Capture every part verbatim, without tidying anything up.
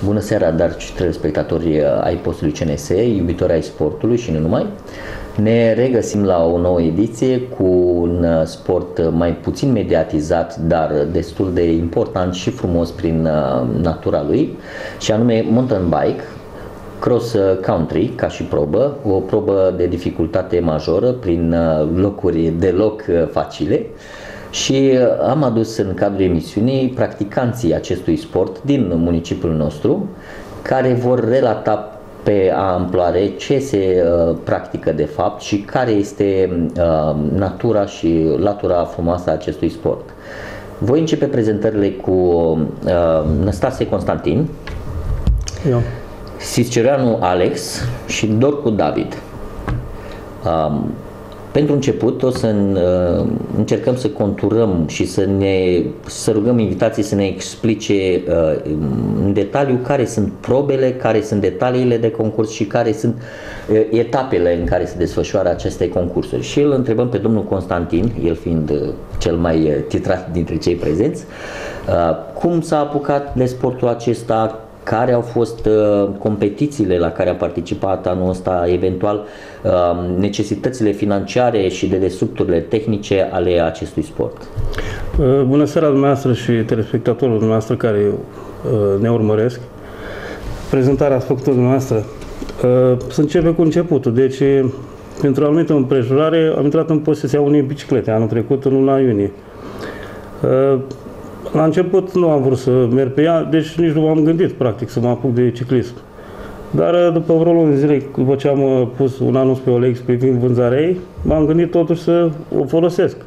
Bună seara, dragi telespectatori ai postului C N S, iubitori ai sportului și nu numai. Ne regăsim la o nouă ediție cu un sport mai puțin mediatizat, dar destul de important și frumos prin natura lui, și anume mountain bike, cross country ca și probă, o probă de dificultate majoră prin locuri deloc facile. Și am adus în cadrul emisiunii practicanții acestui sport din municipiul nostru, care vor relata pe amploare ce se uh, practică de fapt și care este uh, natura și latura frumoasă a acestui sport. Voi începe prezentările cu uh, Năstase Constantin, Eu. Siscereanu Alex și Dorcu David. Uh, Pentru început o să uh, încercăm să conturăm și să ne să rugăm invitații să ne explice uh, în detaliu care sunt probele, care sunt detaliile de concurs și care sunt uh, etapele în care se desfășoară aceste concursuri. Și îl întrebăm pe domnul Constantin, el fiind uh, cel mai uh, titrat dintre cei prezenți, uh, cum s-a apucat de sportul acesta, care au fost uh, competițiile la care a participat anul ăsta, eventual uh, necesitățile financiare și dedesubturile tehnice ale acestui sport. Uh, bună seara dumneavoastră și telespectatorilor dumneavoastră care uh, ne urmăresc. Prezentarea ați făcut-o dumneavoastră. Uh, să începem cu începutul. Deci, pentru o anumită împrejurare, am intrat în posesia unei biciclete anul trecut, în luna iunie. Uh, La început nu am vrut să merg pe ea, deci nici nu m-am gândit, practic, să mă apuc de ciclism. Dar după vreo lună de zile, după ce am pus un anunț pe O L X privind vânzarea ei, m-am gândit totuși să o folosesc.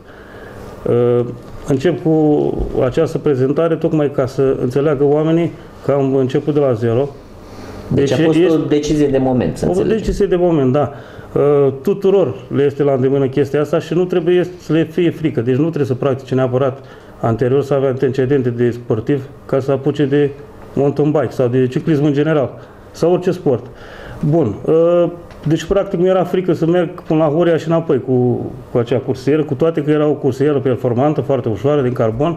Încep cu această prezentare tocmai ca să înțeleagă oamenii că am început de la zero. Deci, deci a fost este o decizie de moment, să înțelegem. O decizie de moment, da. Tuturor le este la îndemână chestia asta și nu trebuie să le fie frică. Deci nu trebuie să practice neapărat anterior să avea antecedente de sportiv ca să apuce de mountain bike sau de ciclism în general sau orice sport. Bun, deci practic mi-era frică să merg până la Horia și înapoi cu, cu acea cursieră, cu toate că era o cursieră performantă, foarte ușoară, din carbon.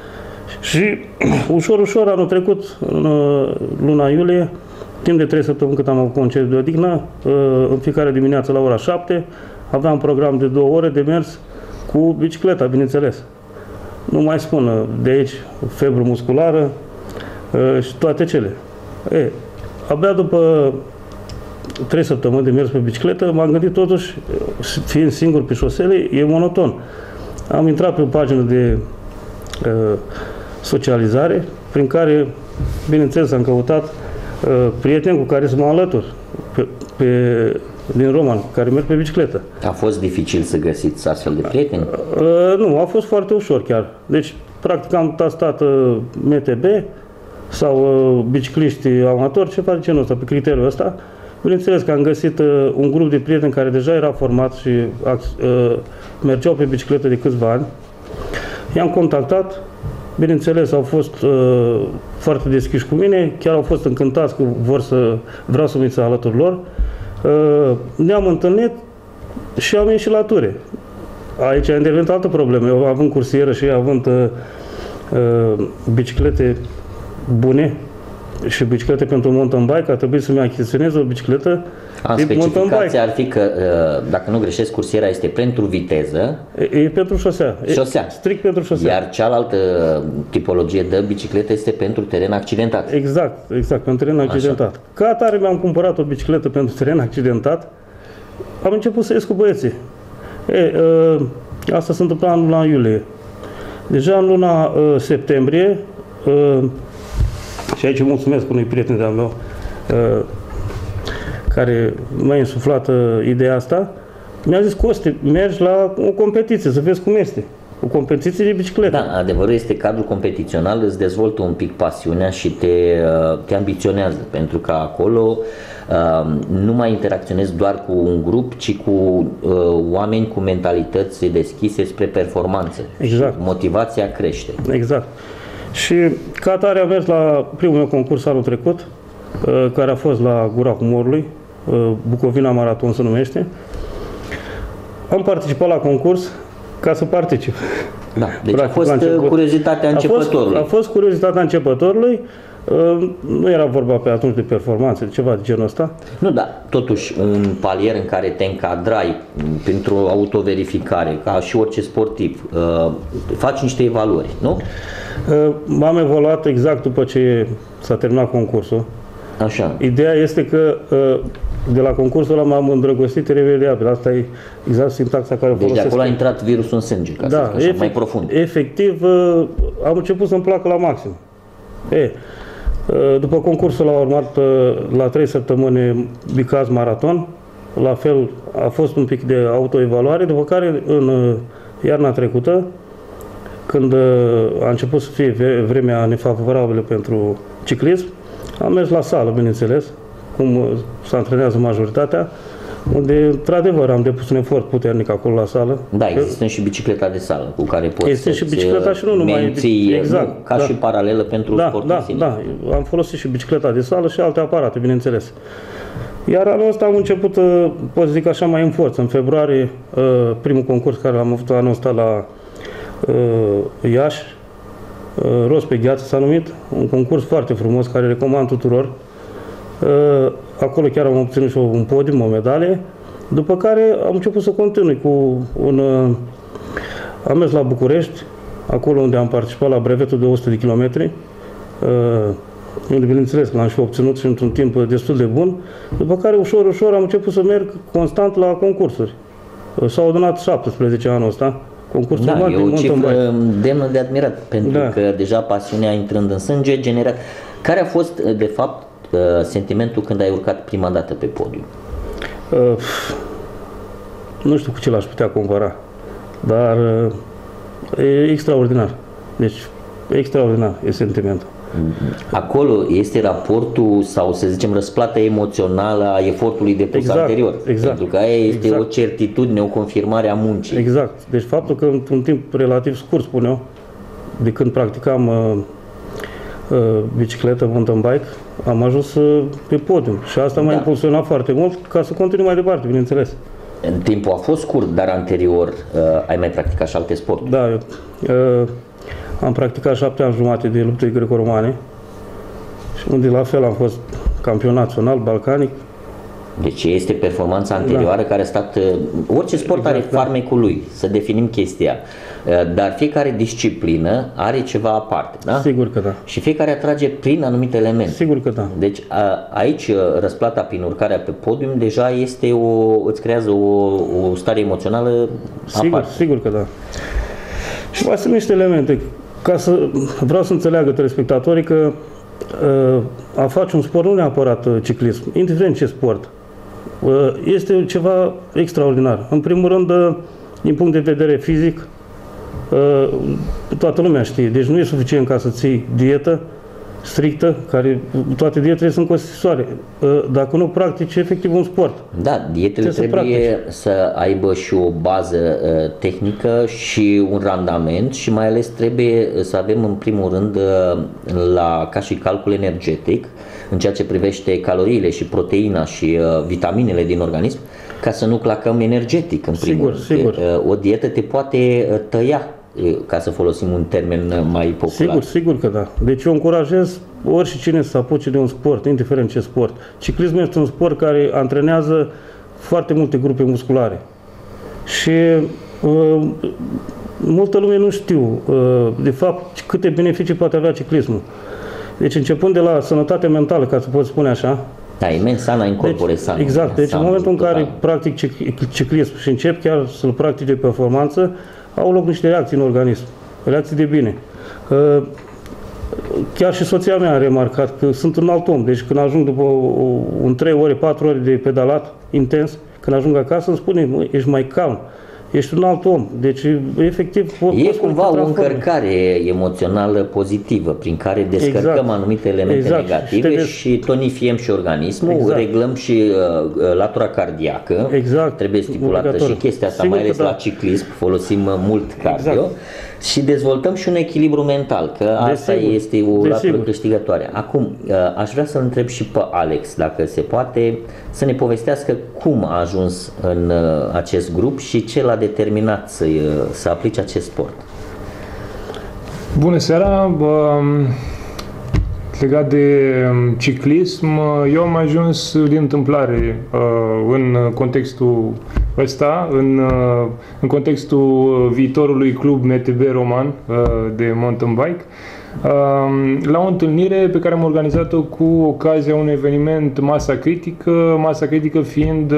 Și ușor, ușor, anul trecut, în luna iulie, timp de trei săptămâni cât am avut concediu de odihnă, în fiecare dimineață la ora șapte, aveam un program de două ore de mers cu bicicleta, bineînțeles. Nu mai spun, de aici, febră musculară uh, și toate cele. E, abia după trei săptămâni de mers pe bicicletă, m-am gândit totuși, fiind singur pe șosele, e monoton. Am intrat pe o pagină de uh, socializare, prin care, bineînțeles, am căutat uh, prieteni cu care să mă alătur pe, pe din Roman, care merg pe bicicletă. A fost dificil să găsiți astfel de prieteni? Uh, nu, a fost foarte ușor chiar. Deci, practic am tastat uh, M T B sau uh, bicicliști amatori, ceva de genul ăsta, pe criteriul ăsta. Bineînțeles că am găsit uh, un grup de prieteni care deja era format și uh, mergeau pe bicicletă de câțiva ani. I-am contactat, bineînțeles au fost uh, foarte deschiși cu mine, chiar au fost încântați că vor să, vreau să mă alături lor. Uh, ne-am întâlnit și am ieșit la ture. Aici a intervenit altă problemă. Eu având cursieră și având uh, uh, biciclete bune și biciclete pentru mountain bike, a trebuit să-mi achiziționez o bicicletă a, tip mountain bike. Specificația ar fi că, uh, dacă nu greșesc, cursiera este pentru viteză. E, e pentru șosea. Șosea. E strict pentru șosea. Iar cealaltă tipologie de bicicletă este pentru teren accidentat. Exact, exact, pentru teren accidentat. Așa. Ca atare mi-am cumpărat o bicicletă pentru teren accidentat. Am început să ies cu băieții. E, uh, asta se întâmpla în luna iulie. Deja în luna uh, septembrie, uh, și aici mulțumesc unui prieten de-al meu uh, care m-a insuflat uh, ideea asta, mi-a zis: Costi, mergi la o competiție, să vezi cum este. O competiție de bicicletă. Da, adevărul este că cadrul competițional îți dezvoltă un pic pasiunea și te, te ambiționează, pentru că acolo uh, nu mai interacționezi doar cu un grup, ci cu uh, oameni cu mentalități deschise spre performanță. Exact. Și motivația crește. Exact. Și ca atare am mers la primul meu concurs anul trecut, uh, care a fost la Gura Humorului, uh, Bucovina Maraton se numește. Am participat la concurs ca să particip. Da, deci practic, a fost curiozitatea începătorului. A fost, a fost curiozitatea începătorului. Nu era vorba pe atunci de performanțe, de ceva de genul ăsta. Nu, da, totuși un palier în care te încadrai pentru autoverificare, ca și orice sportiv, faci niște evaluări, nu? M-am evaluat exact după ce s-a terminat concursul. Așa. Ideea este că de la concursul ăla m-am îndrăgostit irremediabil. Asta e exact sintaxa care o Deci folosesc. de acolo a intrat virusul în sânge, ca da, să zic așa, efect, mai profund. Efectiv, am început să-mi placă la maxim. E, după concursul a urmat la trei săptămâni Bicaz Maraton. La fel a fost un pic de autoevaluare, după care în iarna trecută, când a început să fie vremea nefavorabilă pentru ciclism, am mers la sală, bineînțeles, cum se antrenează majoritatea, unde, într-adevăr, am depus un efort puternic acolo la sală. Da, există și bicicleta de sală, cu care poți este și bicicleta și nu numai menții, exact, nu, ca da. și paralelă pentru da, sportul da, sine. da, am folosit și bicicleta de sală și alte aparate, bineînțeles. Iar anul ăsta am început, pot să zic așa, mai în forță. În februarie, primul concurs care l-am avut anul ăsta la Iași, Rost pe gheață s-a numit, un concurs foarte frumos care recomand tuturor. Acolo chiar am obținut și un podium, o medalie, după care am început să continui cu un... Am mers la București, acolo unde am participat la brevetul de o sută de kilometri, unde, bineînțeles, l-am și obținut și într-un timp destul de bun, după care ușor, ușor am început să merg constant la concursuri. S-au adunat șaptesprezece anul ăsta. Concursul da, mare e o cifră bike. demnă de admirat, pentru da. că deja pasiunea intrând în sânge genera... Care a fost, de fapt, sentimentul când ai urcat prima dată pe podium? Uh, nu știu cu ce l-aș putea compara, dar uh, e extraordinar. Deci, extraordinar e sentimentul. Acolo este raportul sau, să zicem, răsplata emoțională a efortului depus exact, anterior. Exact, pentru că aia este exact. o certitudine, o confirmare a muncii. Exact. Deci faptul că într-un timp relativ scurt, spun eu, de când practicam uh, uh, bicicletă, mountain bike, am ajuns uh, pe podium. Și asta m-a da. impulsionat foarte mult ca să continui mai departe, bineînțeles. În timpul a fost scurt, dar anterior uh, ai mai practicat și alte sporturi. Da, eu, uh, am practicat șapte ani jumate de lupte greco-romane și unde la fel am fost campion național, balcanic. Deci este performanța anterioară da. care a stat... Orice sport exact, are farmecul lui, să definim chestia. Dar fiecare disciplină are ceva aparte, da? Sigur că da. Și fiecare atrage prin anumite elemente. Sigur că da. Deci a, aici răsplata prin urcarea pe podium deja este o... îți creează o, o stare emoțională sigur, aparte. Sigur că da. Și mai sunt niște elemente. Ca să vreau să înțeleagă telespectatorii că a face un sport nu neapărat ciclism, indiferent ce sport, este ceva extraordinar. În primul rând, din punct de vedere fizic, toată lumea știe, deci nu e suficient ca să ții dietă strictă, care toate dietele sunt costitoare. Dacă nu practici efectiv un sport. Da, dietele trebuie, trebuie să aibă și o bază uh, tehnică și un randament și mai ales trebuie să avem în primul rând uh, la, ca și calcul energetic în ceea ce privește caloriile și proteina și uh, vitaminele din organism, ca să nu clacăm energetic în primul sigur, rând. Sigur. Uh, o dietă te poate uh, tăia, ca să folosim un termen mai popular. Sigur, sigur că da. Deci eu încurajez oricine să apuce de un sport, indiferent ce sport. Ciclismul este un sport care antrenează foarte multe grupe musculare. Și uh, multă lume nu știu, uh, de fapt, câte beneficii poate avea ciclismul. Deci începând de la sănătate mentală, ca să pot spune așa. Da, e mens sana in corpore deci, sano. Exact. Deci sano, în momentul în total. care practic ciclism și încep chiar să-l practic de performanță, au loc niște reacții în organism, reacții de bine. Chiar și soția mea a remarcat că sunt un alt om, deci când ajung după un trei ore, patru ore de pedalat intens, când ajung acasă îmi spune, mă, ești mai calm, ești un alt om, deci efectiv... E cumva o încărcare emoțională pozitivă prin care descărcăm exact. anumite elemente exact. negative și, și tonifiem și organismul, exact. reglăm și uh, latura cardiacă, exact. trebuie stipulată și chestia asta, sigur mai ales da. la ciclism, folosim mult cardio. Exact. Și dezvoltăm și un echilibru mental, că asta Desigur. este o latură Desigur. câștigătoare. Acum, aș vrea să-l întreb și pe Alex, dacă se poate, să ne povestească cum a ajuns în acest grup și ce l-a determinat să, să aplice acest sport. Bună seara! Legat de ciclism, eu am ajuns din întâmplare în contextul ăsta, în, în contextul viitorului club M T B Roman de mountain bike, la o întâlnire pe care am organizat-o cu ocazia unui eveniment Masa Critică, Masa Critică fiind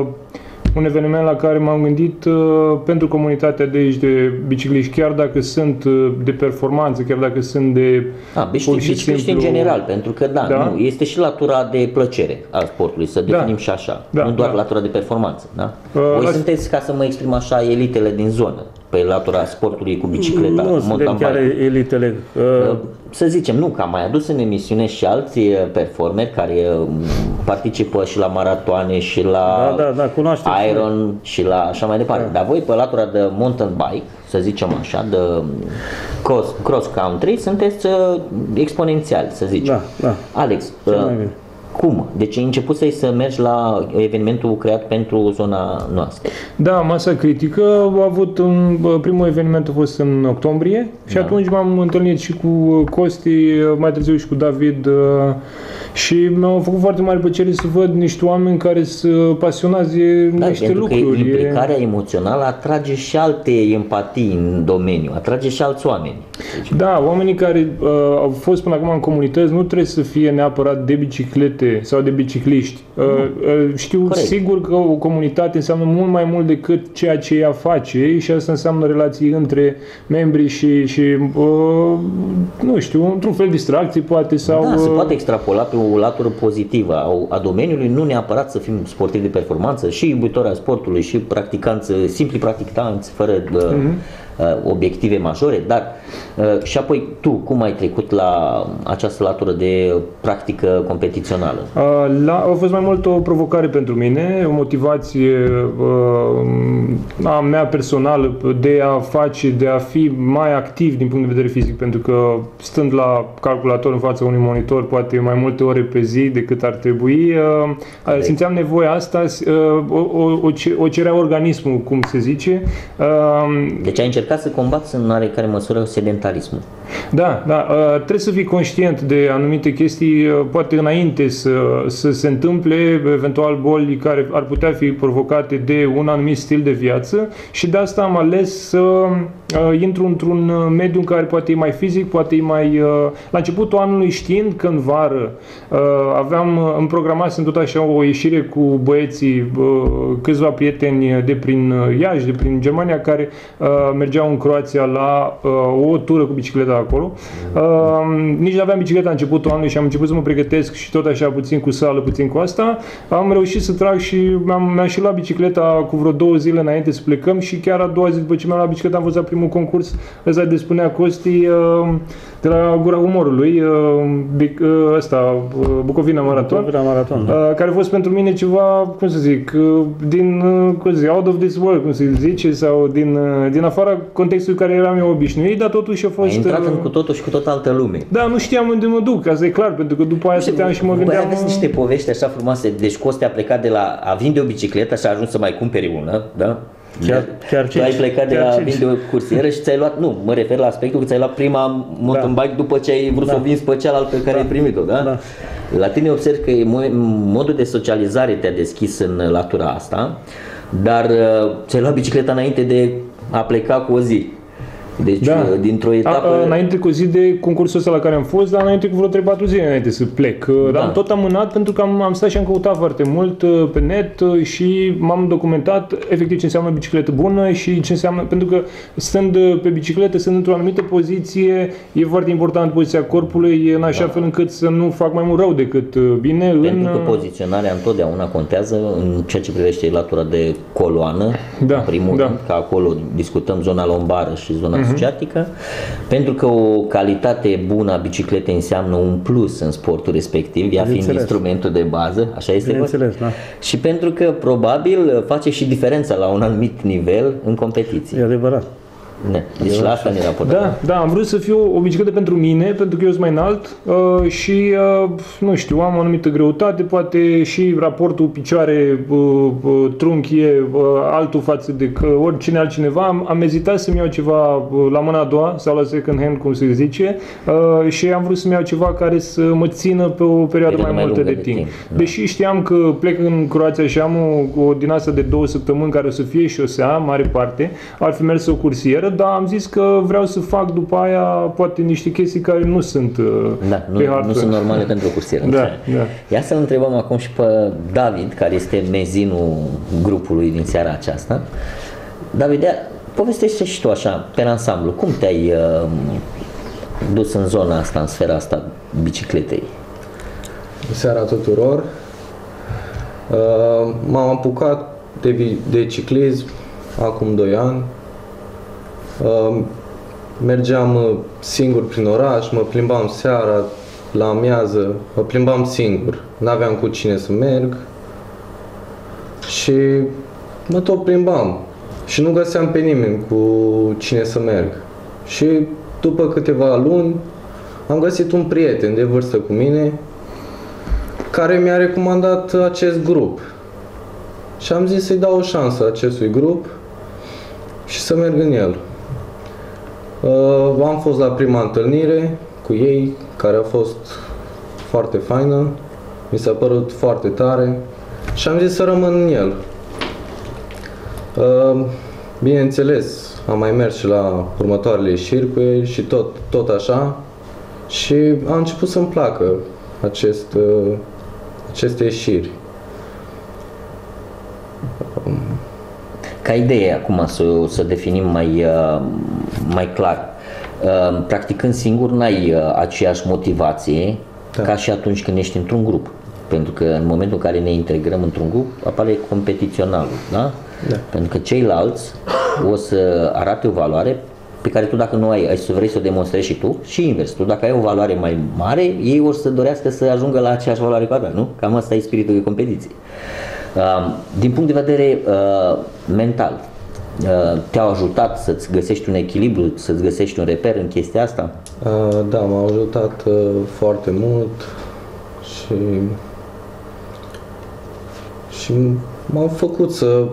un eveniment la care m-am gândit uh, pentru comunitatea de aici de bicicliști, chiar dacă sunt uh, de performanță, chiar dacă sunt de... A, bicicliști simplu... în general, pentru că da, da, nu, este și latura de plăcere al sportului, să definim da. și așa, da, nu doar da. latura de performanță. Da? Uh, Voi las... sunteți, ca să mă exprim așa, elitele din zonă, pe latura sportului cu bicicleta, nu suntem chiar elitele. Uh... Să zicem, nu, că am mai adus în emisiune și alți performeri care participă și la maratoane și la da, da, da, Iron și la așa mai departe. Da. Dar voi pe latura de mountain bike, să zicem așa, de cross, cross country, sunteți exponențiali, să zicem. Da, da. Alex, uh, cum? Deci ai început să să mergi la evenimentul creat pentru zona noastră. Da, Masa Critică a avut un, primul eveniment a fost în octombrie și da. atunci m-am întâlnit și cu Costi, mai târziu și cu David și mi-a făcut foarte mare plăcere să văd niște oameni care sunt pasionați de da, niște pentru lucruri. Că implicarea emoțională atrage și alte empatii în domeniu, atrage și alți oameni. Deci. Da, oamenii care uh, au fost până acum în comunități nu trebuie să fie neapărat de biciclete sau de bicicliști. Uh, uh, știu Corect. sigur că o comunitate înseamnă mult mai mult decât ceea ce ea face și asta înseamnă relații între membri și, și uh, nu știu, într-un fel distracții poate sau... Da, se poate extrapola pe o latură pozitivă a, a domeniului, nu neapărat să fim sportivi de performanță, și iubitori a sportului și practicanți, simpli practicanți fără uh, uh-huh. obiective majore, dar uh, și apoi tu cum ai trecut la această latură de practică competițională? Uh, la, a fost mai mult o provocare pentru mine, o motivație uh, a mea personală de a face, de a fi mai activ din punct de vedere fizic, pentru că stând la calculator în fața unui monitor poate mai multe ore pe zi decât ar trebui, uh, simțeam nevoia asta, uh, o, o, o, o cerea organismul, cum se zice. Uh, deci ai încercat să combați în oarecare măsură sedentarismul. Da, da, trebuie să fii conștient de anumite chestii, poate înainte să, să se întâmple, eventual boli care ar putea fi provocate de un anumit stil de viață și de asta am ales să uh, intru într-un mediu în care poate e mai fizic, poate e mai... Uh, la începutul anului, știind că în vară uh, aveam, îmi programasem tot așa o ieșire cu băieții, uh, câțiva prieteni de prin Iași, de prin Germania, care uh, mergeau în Croația la uh, o tură cu bicicleta acolo. Uh, nici nu aveam bicicleta la începutul anului și am început să mă pregătesc și tot așa puțin cu sală, puțin cu asta. Am reușit să trag și mi-am, mi-am și luat bicicleta cu vreo două zile înainte să plecăm și chiar a doua zi după ce mi-am luat bicicleta am fost la primul concurs, ăsta de spunea Costi, uh, de la Gura Umorului, uh, uh, ăsta, uh, Bucovina Marathon, Bucovina Marathon da. uh, care a fost pentru mine ceva, cum să zic, uh, din, uh, cum să zic, out of this world, cum se zice, sau din, uh, din afara contextului care eram eu obișnuit, dar totuși a fost... Ai intrat în cu totul și cu tot altă lume. Da, nu știam unde mă duc, asta e clar, pentru că după aia stăteam și mă gândeam... Voi aveți niște povești așa frumoase, deci Costi a plecat de la a vinde o bicicletă și a ajuns să mai cumperi una, da? Chiar, chiar tu ai plecat de la vinde o cursieră și ți-ai luat, nu, mă refer la aspectul că ți-ai luat prima mountain bike după ce ai vrut da. să o vinzi pe cealaltă pe care da. ai primit-o, da? da? La tine observ că modul de socializare te-a deschis în latura asta, dar ți-ai luat bicicleta înainte de a pleca cu o zi. Deci, da. dintr-o etapă... A, a, înainte cu o zi de concursul ăsta la care am fost, dar înainte cu vreo trei patru zile înainte să plec. Da. Dar am tot amânat pentru că am, am stat și am căutat foarte mult pe net și m-am documentat efectiv ce înseamnă bicicletă bună și ce înseamnă... Pentru că stând pe bicicletă, stând într-o anumită poziție, e foarte important poziția corpului, în așa da. fel încât să nu fac mai mult rău decât bine. Pentru în... că poziționarea întotdeauna contează în ceea ce privește latura de coloană, da. în primul da. rând, că acolo discutăm zona lombară și zona asciatică, pentru că o calitate bună a bicicletei înseamnă un plus în sportul respectiv, ea fiind instrumentul de bază, așa este? Bineînțeles, da. Și pentru că probabil face și diferența la un anumit nivel în competiție. E adevărat. Ne. Deci la asta ne raportăm. Da, da, am vrut să fiu o bicicletă pentru mine, pentru că eu sunt mai înalt uh, și, uh, nu știu, am o anumită greutate, poate și raportul picioare, uh, uh, trunchi e uh, altul față de că oricine altcineva. Am, am ezitat să-mi iau ceva uh, la mâna a doua sau la second hand, cum se zice, uh, și am vrut să-mi iau ceva care să mă țină pe o perioadă mai, mai multă de, de timp. timp. Da. Deși știam că plec în Croația și am o, o din asta de două săptămâni care o să fie șosea, mare parte, ar fi mers o cursieră, dar am zis că vreau să fac după aia poate niște chestii care nu sunt da, pe nu, nu sunt normale pentru o cursieră. Da, da. Ia să-l întrebăm acum și pe David, care este mezinul grupului din seara aceasta. David, povestește și tu așa, pe ansamblu, cum te-ai uh, dus în zona asta, în sfera asta bicicletei? Seara tuturor. Uh, m-am apucat de, de ciclism acum doi ani. Uh, mergeam singur prin oraș, mă plimbam seara, la amiază, mă plimbam singur, n-aveam cu cine să merg și mă tot plimbam și nu găseam pe nimeni cu cine să merg. Și după câteva luni am găsit un prieten de vârstă cu mine care mi-a recomandat acest grup și am zis să-i dau o șansă acestui grup și să merg în el. Uh, am fost la prima întâlnire cu ei, care a fost foarte faină, mi s-a părut foarte tare și am zis să rămân în el. Uh, bineînțeles, am mai mers și la următoarele ieșiri cu ei și tot, tot așa și a început să-mi placă acest, uh, aceste ieșiri. Ca idee, acum să, să definim mai, mai clar, practicând singur n-ai aceeași motivație da. Ca și atunci când ești într-un grup. Pentru că în momentul în care ne integrăm într-un grup apare competiționalul, da? Da. Pentru că ceilalți o să arate o valoare pe care tu dacă nu ai, ai să vrei să o demonstrezi și tu și invers. Tu dacă ai o valoare mai mare, ei o să dorească să ajungă la aceeași valoare cu a ta, nu? Cam asta e spiritul de competiție. Din punct de vedere uh, mental, uh, te-au ajutat să-ți găsești un echilibru, să-ți găsești un reper în chestia asta? Uh, da, m-au ajutat uh, foarte mult și, și m-au făcut să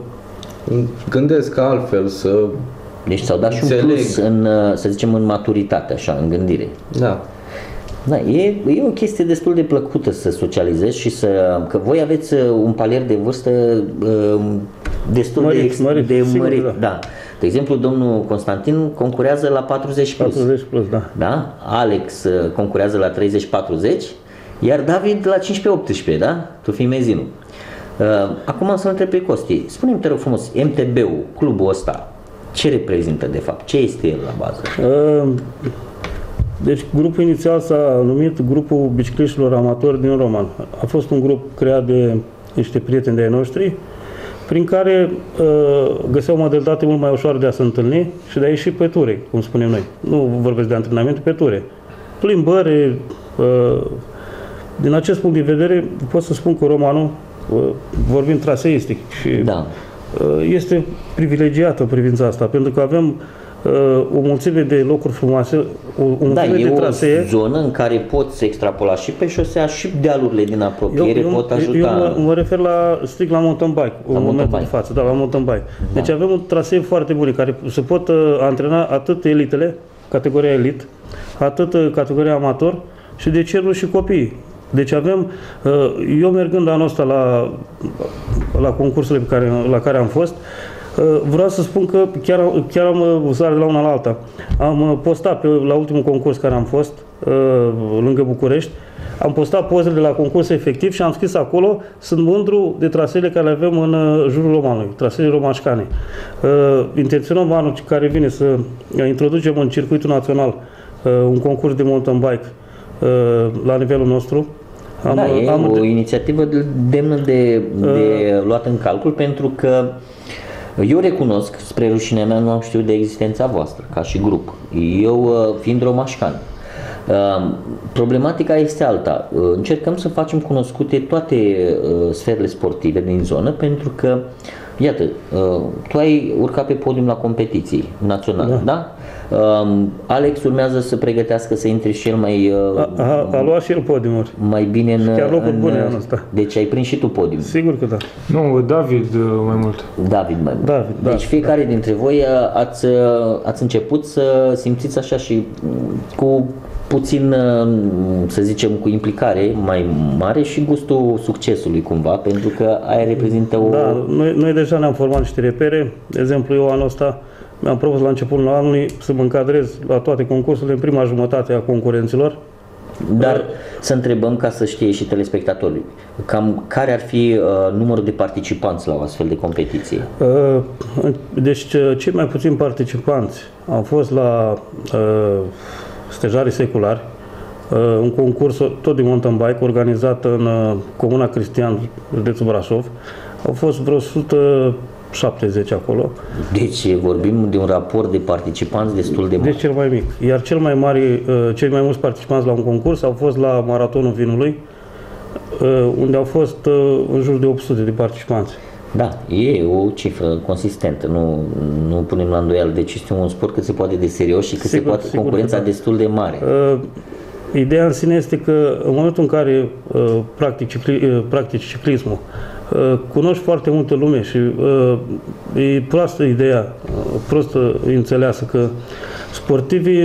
gândesc altfel, să Deci ți-au dat înțeleg. Și un plus în, să zicem, în maturitate, așa, în gândire. Da. Da, e, e o chestie destul de plăcută să socializezi și să, că voi aveți un palier de vârstă uh, destul mărit, de, mărit, de sigur, mărit. da. Da. De exemplu, domnul Constantin concurează la patruzeci plus. patruzeci plus, da. Da? Alex concurează la treizeci patruzeci, iar David la cincisprezece optsprezece, da? Tu fii mezinul. Uh, acum să-l întreb pe Costi. Spune-mi, te rog frumos, M T B-ul, clubul ăsta, ce reprezintă de fapt? Ce este el la bază? Uh, Deci grupul inițial s-a numit Grupul Bicicliștilor Amatori din Roman. A fost un grup creat de niște prieteni de ai noștri, prin care uh, găseau modalitate mult mai ușoară de a se întâlni și de a ieși pe ture, cum spunem noi. Nu vorbesc de antrenament, pe ture. Plimbări. Uh, din acest punct de vedere, pot să spun că romanul, uh, vorbim traseistic, și da. uh, este privilegiat în privința asta, pentru că avem o mulțime de locuri frumoase, o, o mulțime da, de trasee. E o zonă în care poți extrapola și pe șosea și dealurile din apropiere eu, pot eu, ajuta. Eu mă, mă refer la strict la mountain bike, la în momentul de față, da, la mountain bike. Da. Deci avem un trasee foarte bun care se pot uh, antrena atât elitele, categoria elit, atât uh, categoria amator și de ce nu și copii. Deci avem, uh, eu mergând anul ăsta la, la concursurile pe care, la care am fost, vreau să spun că chiar, chiar am sărit de la una la alta. Am postat pe, la ultimul concurs care am fost, lângă București, am postat pozele de la concurs efectiv și am scris acolo, sunt mândru de traseele care le avem în jurul Romanului, traseele romanșcane. Intenționăm anul care vine să introducem în circuitul național un concurs de mountain bike la nivelul nostru. Am, da, e am, o inițiativă demnă de, de uh, luat în calcul, pentru că eu recunosc, spre rușinea mea, nu am știut de existența voastră, ca și grup. Eu, fiind romașcan, problematica este alta. Încercăm să facem cunoscute toate sferele sportive din zonă, pentru că iată, uh, tu ai urcat pe podium la competiții naționale, da? da? Uh, Alex urmează să pregătească să intre și el mai... Uh, a, a, a luat și el podiumuri. Mai bine în... Chiar locuri în, bune anul ăsta. Deci ai prins și tu podium. Sigur că da. Nu, David mai mult. David mai mult. David, deci da. fiecare dintre voi ați, ați început să simțiți așa și cu puțin, să zicem, cu implicare mai mare și gustul succesului cumva, pentru că aia reprezintă o... Da, noi, noi deja ne-am format niște repere. De exemplu, eu anul ăsta mi-am propus la începutul anului să mă încadrez la toate concursurile în prima jumătate a concurenților. Dar uh, să întrebăm ca să știe și telespectatorii, cam care ar fi uh, numărul de participanți la o astfel de competiție? Uh, deci cei mai puțini participanți au fost la uh, stejarii seculari, uh, un concurs tot de mountain bike organizat în uh, Comuna Cristian, județul Brașov. Au fost vreo o sută șaptezeci acolo. Deci vorbim de un raport de participanți destul de mare. Deci cel mai mic. Iar cel mai mari, uh, cei mai mulți participanți la un concurs au fost la Maratonul Vinului, uh, unde au fost uh, în jur de opt sute de participanți. Da, e o cifră consistentă, nu, nu punem la îndoială. Deci este un sport cât se poate de serios și cât sigur, se poate sigur, concurența da. destul de mare. Uh, ideea în sine este că în momentul în care uh, practici, uh, practici ciclismul, uh, cunoști foarte multă lume și uh, e proastă ideea, uh, prostă înțeleasă că sportivii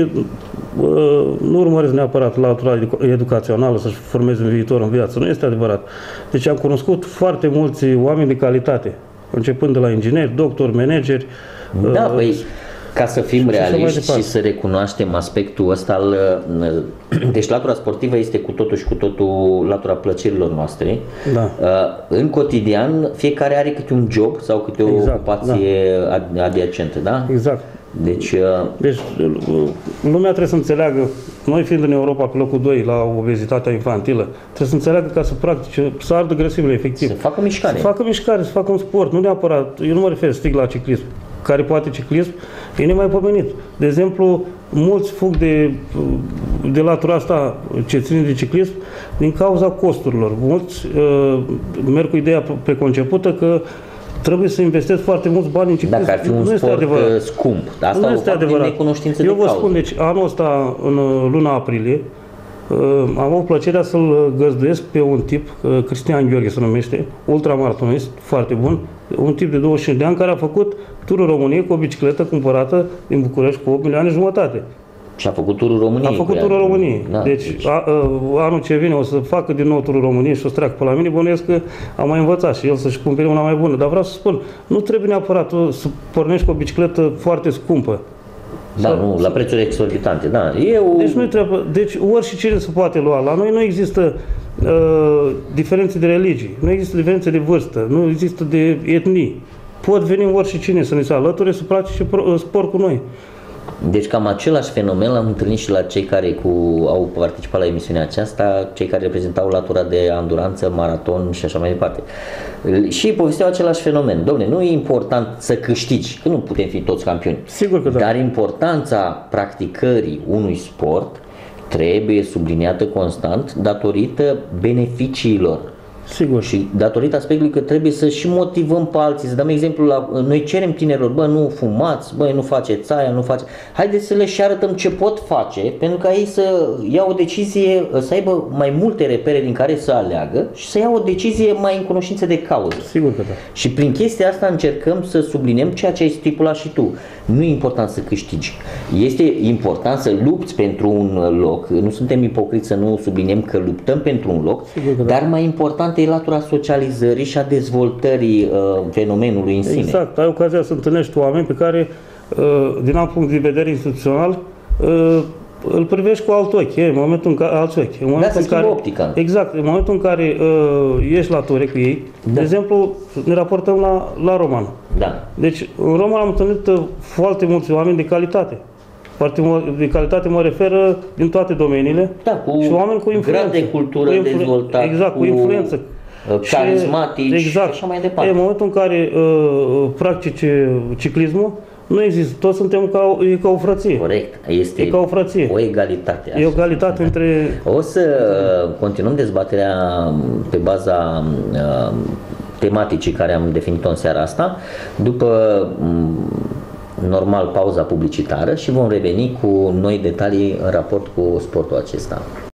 uh, nu urmăresc neapărat latura educațională să-și formeze un viitor în viață. Nu este adevărat. Deci am cunoscut foarte mulți oameni de calitate, începând de la ingineri, doctori, manageri. Da, uh, băi, ca să fim realiști și să recunoaștem aspectul ăsta al... Deci latura sportivă este cu totul și cu totul latura plăcerilor noastre. Da. În cotidian, fiecare are câte un job sau câte o exact, ocupație da. adiacentă, da? Exact. Deci, deci lumea trebuie să înțeleagă, noi fiind în Europa pe locul doi la obezitatea infantilă, trebuie să înțeleagă ca să practice, să ardă grăsimile efectiv. Să facă mișcare. Să facă mișcare, să facă un sport, nu neapărat, eu nu mă refer strict la ciclism, care poate ciclism, e nemaipomenit. De exemplu, mulți fug de, de latura asta ce ține de ciclism din cauza costurilor. Mulți uh, merg cu ideea preconcepută că trebuie să investesc foarte mulți bani în ciclism. Dacă ar fi un nu sport scump. Asta nu este adevărat. Eu vă cauză. spun, deci anul ăsta, în luna aprilie, am avut plăcerea să-l găzduiesc pe un tip, Cristian Gheorghe se numește, ultramaratonist, foarte bun, un tip de douăzeci și cinci de ani care a făcut turul României cu o bicicletă cumpărată din București cu opt milioane jumătate. Și a făcut turul României. A făcut turul României. Da, deci, deci. A, a, anul ce vine o să facă din nou turul României și o să treacă pe la mine, bănuiesc că am mai învățat și el să-și cumpere una mai bună. Dar vreau să spun, nu trebuie neapărat să pornești cu o bicicletă foarte scumpă. Da, sau, nu, la prețuri exorbitante, da. Eu... Deci nu trebuie, deci ori și cine se poate lua. La noi nu există uh, diferențe de religii, nu există diferențe de vârstă, nu există de etnii. Pot veni ori și cine să ne se alăture să practice sport cu noi. Deci cam același fenomen l-am întâlnit și la cei care cu, au participat la emisiunea aceasta, cei care reprezentau latura de anduranță, maraton și așa mai departe. Și povesteau același fenomen. Dom'le, nu e important să câștigi, că nu putem fi toți campioni. Sigur că da. Dar importanța practicării unui sport trebuie subliniată constant datorită beneficiilor. Sigur. Și datorită aspectului că trebuie să și motivăm pe alții, să dăm exemplu la... Noi cerem tinerilor, bă, nu fumați, bă, nu faceți aia, nu faceți... Haideți să le și arătăm ce pot face, pentru ca ei să ia o decizie, să aibă mai multe repere din care să aleagă și să ia o decizie mai în cunoștință de cauză. Sigur că da. Și prin chestia asta încercăm să subliniem ceea ce ai stipulat și tu. Nu e important să câștigi. Este important să lupți pentru un loc. Nu suntem ipocriți să nu subliniem că luptăm pentru un loc, da. Dar mai important e latura socializării și a dezvoltării uh, fenomenului în sine. Exact, ai ocazia să întâlnești oameni pe care, uh, din alt punct de vedere instituțional, uh, îl privești cu alt ochi, în momentul în care, alți ochi. În momentul da, în care, optica. Exact, în momentul în care uh, ești la ture cu ei, da. De exemplu, ne raportăm la, la Roman. Da. Deci, în Roman am întâlnit uh, foarte mulți oameni de calitate. Foarte de calitate mă referă din toate domeniile. Da, cu și oameni cu influență. grad de cultură cu influ- dezvoltat, exact, cu, cu influență. Carismatici și, exact. și așa mai departe. În momentul în care uh, practici ciclismul, nu există. Toți suntem ca, e ca o frăție. Corect. Este e ca o frăție. O egalitate. E o egalitate da. între... O să continuăm dezbaterea pe baza uh, tematicii care am definit-o în seara asta, după normal pauza publicitară, și vom reveni cu noi detalii în raport cu sportul acesta.